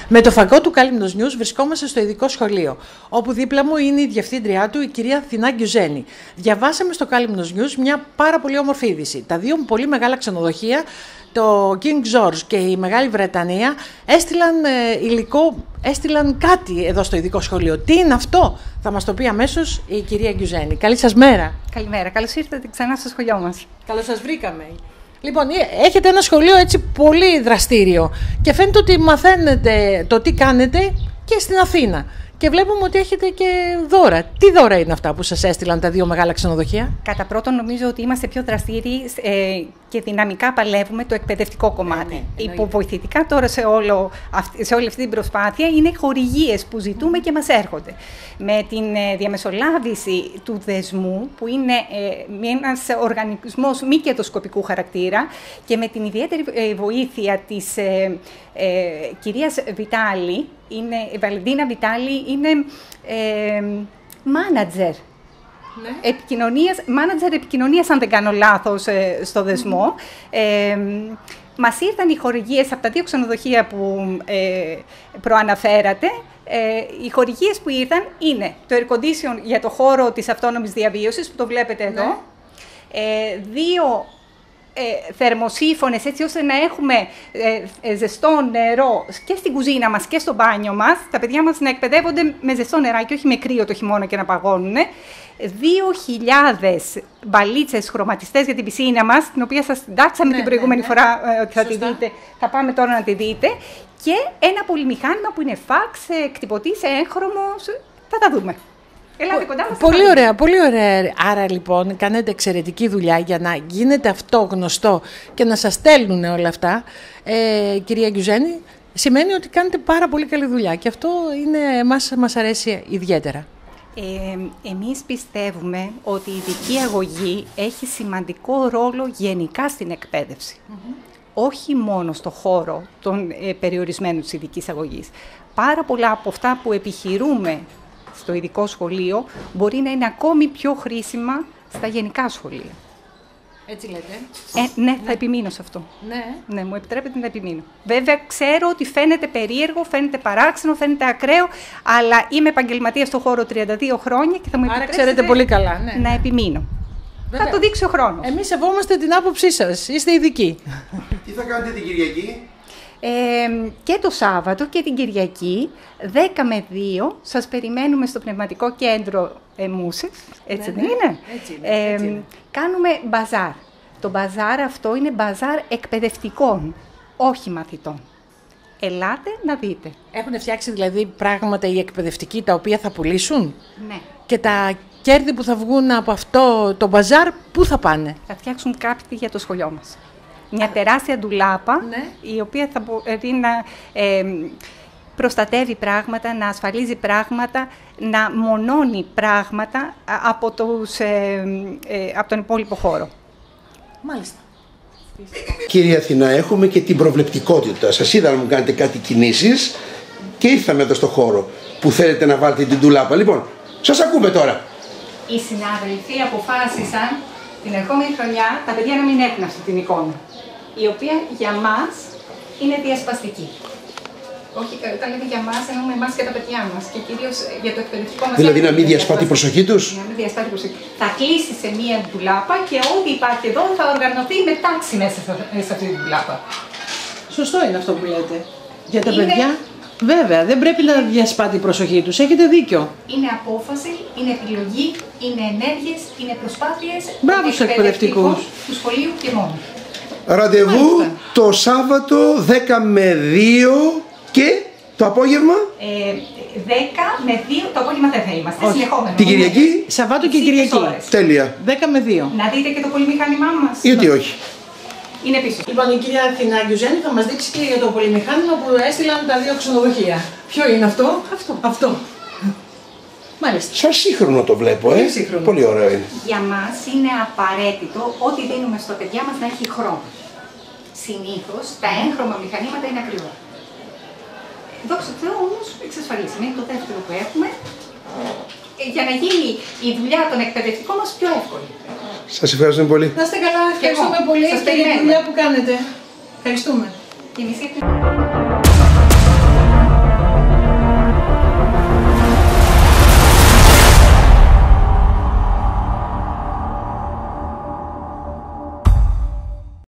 Με το φακό του Κάλυμνος News βρισκόμαστε στο ειδικό σχολείο, όπου δίπλα μου είναι η διευθύντριά του, η κυρία Αθηνά Γκιουζένη. Διαβάσαμε στο Κάλυμνος News μια πάρα πολύ όμορφη είδηση. Τα δύο πολύ μεγάλα ξενοδοχεία, το King George και η Μεγάλη Βρετανία, έστειλαν κάτι εδώ στο ειδικό σχολείο. Τι είναι αυτό, θα μας το πει αμέσως η κυρία Γκιουζένη. Καλή σας μέρα. Καλημέρα, καλώς ήρθατε ξανά στο σχολείο μας. Καλώς σας βρήκαμε. Λοιπόν, έχετε ένα σχολείο έτσι πολύ δραστήριο και φαίνεται ότι μαθαίνετε το τι κάνετε και στην Αθήνα. Και βλέπουμε ότι έχετε και δώρα. Τι δώρα είναι αυτά που σας έστειλαν τα δύο μεγάλα ξενοδοχεία? Κατά πρώτον, νομίζω ότι είμαστε πιο δραστήριοι και δυναμικά παλεύουμε το εκπαιδευτικό κομμάτι. Υποβοηθητικά τώρα σε όλη αυτή την προσπάθεια είναι χορηγίες που ζητούμε και μας έρχονται. Με την διαμεσολάβηση του δεσμού, που είναι ένας οργανισμός μη κερδοσκοπικού χαρακτήρα, και με την ιδιαίτερη βοήθεια της κυρίας Βιτάλη, η Βαλεντίνα Βιτάλη είναι μάνατζερ. Ναι. Μάνατζερ επικοινωνίας, αν δεν κάνω λάθος, στο δεσμό. Μας ήρθαν οι χορηγίες από τα δύο ξενοδοχεία που προαναφέρατε. Οι χορηγίες που ήρθαν είναι το air condition για το χώρο της αυτόνομης διαβίωσης, που το βλέπετε εδώ. Ναι. Δύο θερμοσύφωνες, έτσι ώστε να έχουμε ζεστό νερό και στην κουζίνα μας και στο μπάνιο μας. Τα παιδιά μας να εκπαιδεύονται με ζεστό νεράκι, όχι με κρύο το χειμώνα και να παγώνουν. 2.000 μπαλίτσες χρωματιστές για την πισίνα μας, την οποία σας συντάξαμε την προηγούμενη φορά ότι θα τη δείτε. Θα πάμε τώρα να τη δείτε. Και ένα πολυμηχάνημα που είναι φαξ, εκτυπωτής, έγχρωμος. Θα τα δούμε. Ελάτε κοντά μας. Πολύ ωραία, πολύ ωραία. Άρα λοιπόν κάνετε εξαιρετική δουλειά για να γίνεται αυτό γνωστό και να σας στέλνουν όλα αυτά. Κυρία Γκιουζένη, σημαίνει ότι κάνετε πάρα πολύ καλή δουλειά και αυτό μας αρέσει ιδιαίτερα. Εμείς πιστεύουμε ότι η ειδική αγωγή έχει σημαντικό ρόλο γενικά στην εκπαίδευση. Όχι μόνο στο χώρο των περιορισμένων της ειδικής αγωγής. Πάρα πολλά από αυτά που επιχειρούμε στο ειδικό σχολείο μπορεί να είναι ακόμη πιο χρήσιμα στα γενικά σχολεία. Έτσι λέτε. Ναι, θα επιμείνω σε αυτό. Ναι, μου επιτρέπετε να επιμείνω. Βέβαια, ξέρω ότι φαίνεται περίεργο, φαίνεται παράξενο, φαίνεται ακραίο, αλλά είμαι επαγγελματίας στον χώρο 32 χρόνια και θα μου επιτρέψετε. Άρα ξέρετε πολύ καλά. Να επιμείνω. Βέβαια. Θα το δείξει ο χρόνος. Εμείς σεβόμαστε την άποψή σας. Είστε ειδικοί. Τι θα κάνετε την Κυριακή? Και το Σάββατο και την Κυριακή, 10 με 2, σας περιμένουμε στο Πνευματικό Κέντρο Μούσες, έτσι δεν είναι? Έτσι είναι. Κάνουμε μπαζάρ. Το μπαζάρ αυτό είναι μπαζάρ εκπαιδευτικών, όχι μαθητών. Ελάτε να δείτε. Έχουν φτιάξει δηλαδή πράγματα οι εκπαιδευτικοί τα οποία θα πουλήσουν? Ναι. Και τα κέρδη που θα βγουν από αυτό το μπαζάρ, πού θα πάνε? Θα φτιάξουν κάτι για το σχολείο μας. Μια τεράστια ντουλάπα, η οποία θα μπορεί να προστατεύει πράγματα, να ασφαλίζει πράγματα, να μονώνει πράγματα από τον υπόλοιπο χώρο. Μάλιστα. Κύριε Αθηνά, έχουμε και την προβλεπτικότητα. Σας είδα να μου κάνετε κάτι κινήσεις και ήρθαμε εδώ στο χώρο που θέλετε να βάλετε την ντουλάπα. Λοιπόν, σας ακούμε τώρα. Οι συνάδελφοι αποφάσισαν την ερχόμενη χρονιά τα παιδιά να μην έχουν αυτή την εικόνα, η οποία για μας είναι διασπαστική. Όχι, όταν λέμε για μας, εννοούμε εμάς και τα παιδιά μας και κυρίως για το εκπαιδευτικό μας. Δηλαδή να μην διασπάτει η προσοχή τους. Να μην διασπάτει η προσοχή. Θα κλείσει σε μία ντουλάπα και ό,τι υπάρχει εδώ θα οργανωθεί με τάξη μέσα σε αυτή την ντουλάπα. Σωστό είναι αυτό που λέτε. Για τα παιδιά, βέβαια, δεν πρέπει να διασπάτει η προσοχή τους. Έχετε δίκιο. Είναι απόφαση, είναι επιλογή, είναι ενέργειες, είναι προσπάθειες. Μπράβο στους εκπαιδευτικούς του σχολείου και μόνο. Ραντεβού το Σάββατο 10 με 2 και το απόγευμα. 10 με 2 το απόγευμα δεν θα είμαστε. Συνεχόμενο. Την Κυριακή. Σαββάτο και Κυριακή. Τέλεια. 10 με 2. Να δείτε και το πολυμηχάνημά μας. Γιατί όχι. Είναι πίσω. Λοιπόν, η κυρία Αθηνά Γκιουζένη θα μας δείξει και για το πολυμηχάνημα που έστειλαν τα δύο ξενοδοχεία. Ποιο είναι αυτό? Αυτό. Μάλιστα. Σαν σύγχρονο το βλέπω, σύγχρονο. Πολύ ωραίο είναι. Για μας είναι απαραίτητο ό,τι δίνουμε στα παιδιά μας να έχει χρόνο. Συνήθως τα έγχρωμα μηχανήματα είναι ακριβά. Δόξα τω Θεώ όμως εξασφαλίσαμε. Είναι το δεύτερο που έχουμε για να γίνει η δουλειά των εκπαιδευτικών μας πιο εύκολη. Σας ευχαριστούμε πολύ. Να είστε καλά, ευχαριστούμε πολύ και για τη δουλειά που κάνετε. Ευχαριστούμε. Και εμείς